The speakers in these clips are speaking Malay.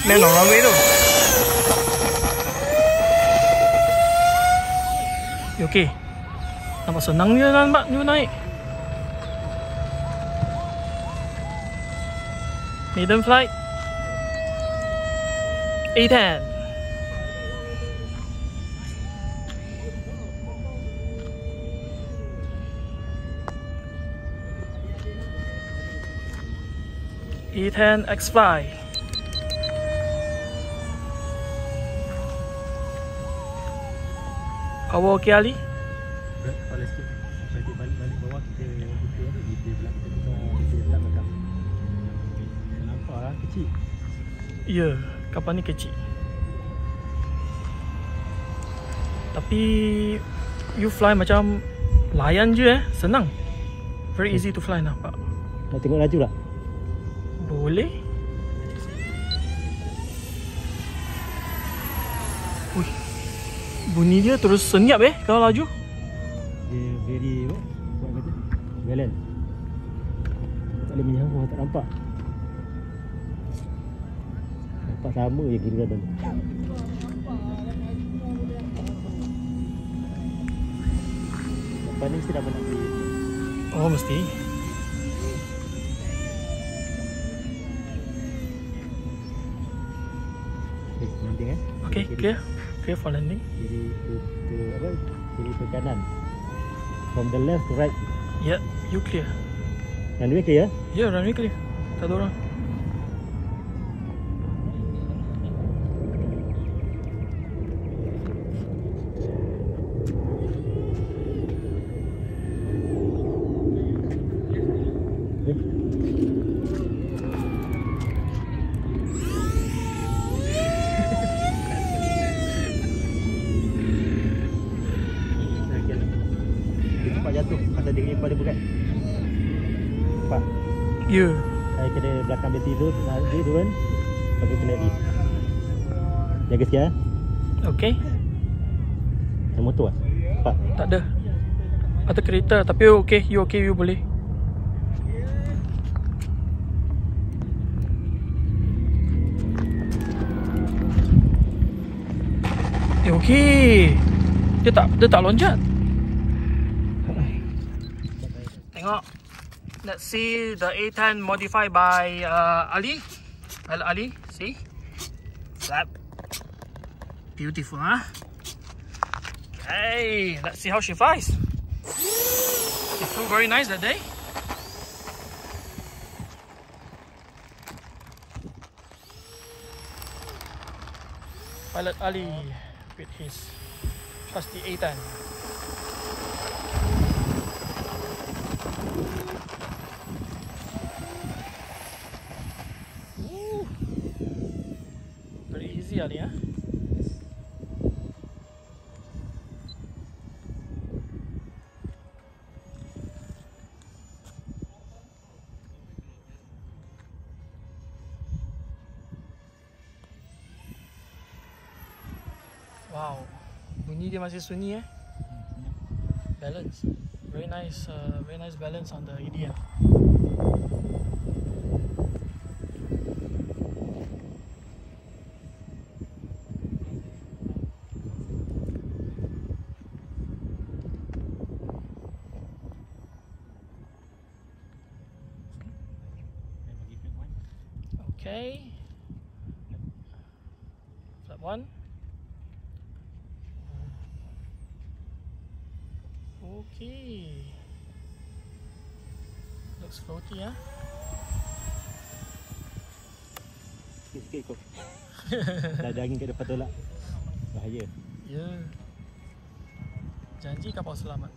Memang runway tu. Okey. Nampak senang dia nampak dia naik. Maiden flight. A10. A10 X-Fly. Power okey Ali? Power sikit. Sampai balik bawah kita belakang kita letak belakang. Nampak lah kecil. Ya, kapal ni kecil. Tapi you fly macam layan je senang. Very easy to fly nampak. Nak tengok laju tak? Boleh. Ui, bunyi dia terus senyap kalau laju. Dia very buat kata balance. Tak boleh menyambung, tak nampak. Nampak sama je kiri kanan. Lepas ni mesti dah nak beli. Oh mesti. Landing Okay, clear. Clear for landing. Kiri ke apa? Kiri ke kanan. From the left to right. Yeah, you clear. Runway clear? Yeah, runway clear. Tak ada orang. Jatuh atau dia kena pada berat. Nampak? Ya. Saya kena belakang berhenti dulu, dia turun. Lepas tu kena lagi. Jaga sikit lah. Okay. Ada motor lah. Nampak? Tak ada. Ada kereta tapi okay, you boleh. Okay. Dia tak loncat. Tengok. Let's see the A10 modified by Ali. Ali, see? Flap. Beautiful, huh? Okay, let's see how she flies. It flew very nice that day. Pilot Ali with his trusty A10. Very easy Ali, huh? Wow, bunyi dia masih sunyi balance, very nice balance on the EDM. Okay, flap 1. Okay, looks floaty, huh? Sikit-sikit kau. Dah ada angin kat depan tolak. Bahaya. Ya. Janji kapal selamat.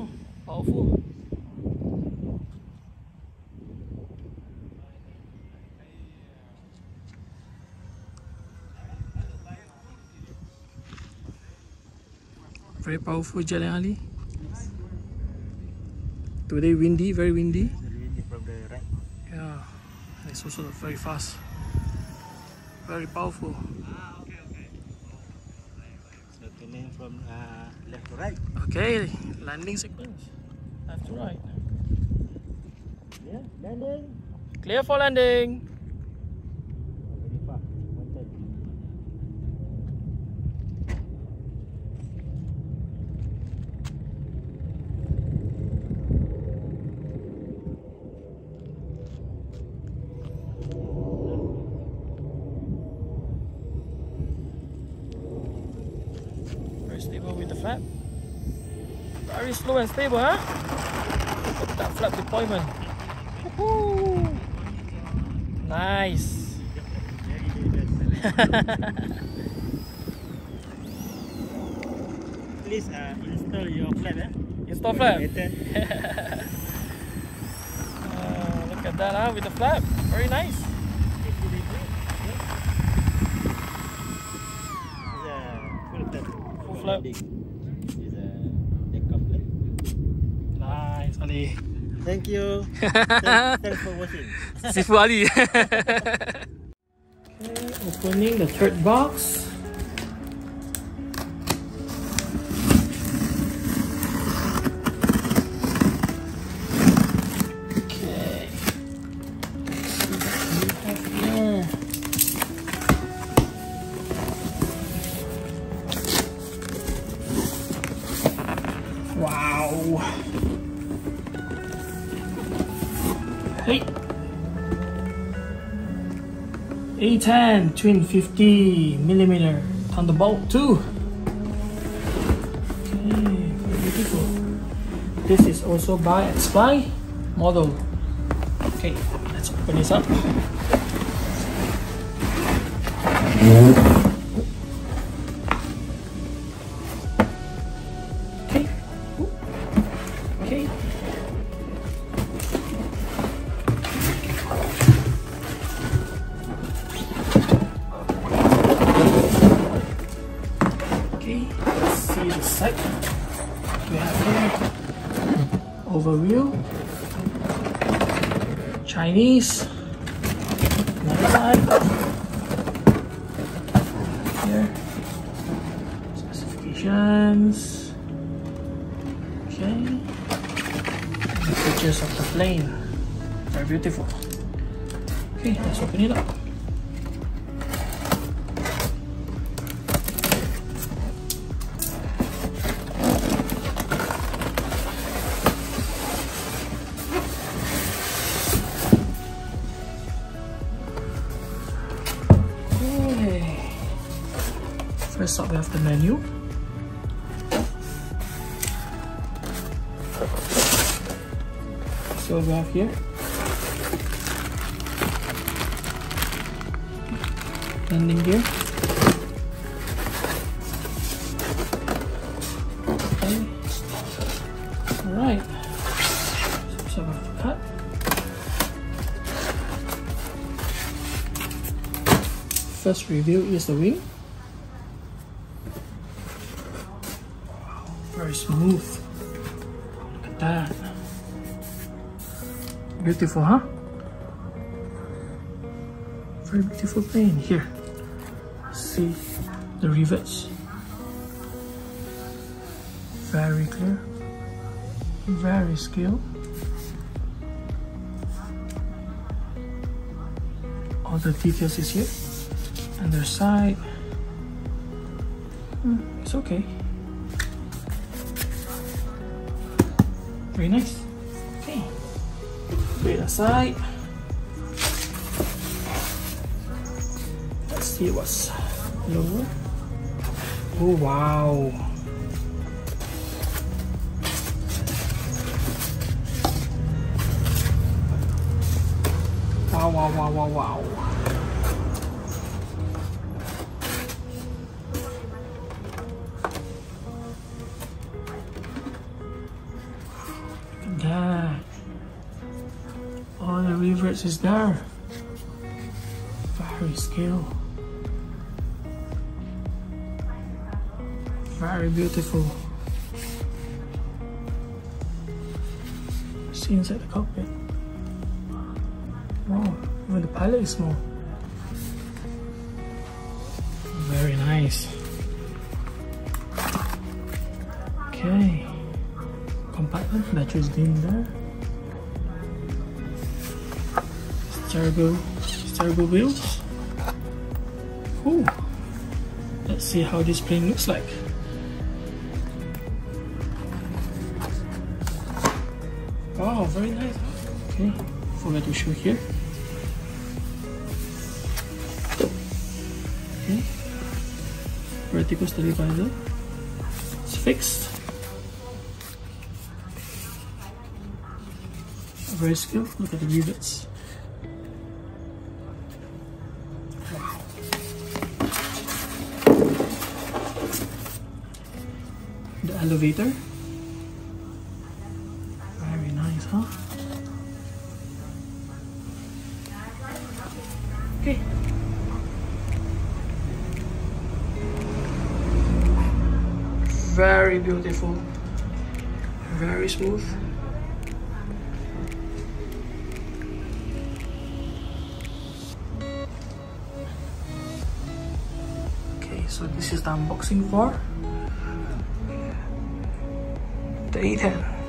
Powerful. Very powerful jet alley. Today windy, very windy. Windy from the right. Yeah, it's also very fast. Very powerful. So turning from left to right. Okay, landing sequence. Left to right. Yeah, landing. Clear for landing. Very fast. 110. Very stable with the flap. Very slow and stable, huh? Look at that flap deployment. Woohoo! Nice. Please install your flap. Install flap. Later. Look at that, huh? With the flap. Very nice. Full flap. Is a takeoff flap. Nice, Ali. Thank you. Thanks for watching. Sifu Ali. Okay, opening the third box. Okay. Let's see what we have here. Wow. Hey. A10 twin 50mm Thunderbolt 2. Okay, very beautiful. This is also by X-Fly model. Okay, let's open this up. Okay. Okay. Okay, let's see the side. We have here overview, Chinese, another side. Here, specifications. Okay, the pictures of the plane. Very beautiful. Okay, let's open it up. First up, we have the menu. So we have here landing gear. Okay. Alright. So we have to cut. First review is the wing. Very smooth. Look at that. Beautiful, huh? Very beautiful plane. Here, see the rivets. Very clear. Very skilled. All the details is here. Other side. It's okay. Very nice. Okay. Put it aside. Let's see what's lower. Oh wow. Wow, wow, wow, wow, wow. That all the rivets is there. Very skilled. Very beautiful. see inside the cockpit. Wow, even the pilot is small. Very nice. Okay, compartment, batteries in there. Steerable wheels. Ooh. Let's see how this plane looks like. Wow, very nice. Okay, forgot to show here. Okay, vertical stabilizer. It's fixed. Very skilled. Look at the rivets. Wow. The elevator. Very nice, huh? Okay. Very beautiful. Very smooth. Okay, so this is the unboxing for the A10.